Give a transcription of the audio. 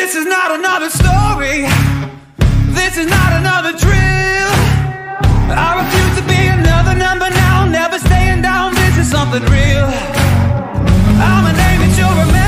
This is not another story. This is not another drill. I refuse to be another number now. Never staying down. This is something real. I'm a name that you'll remember.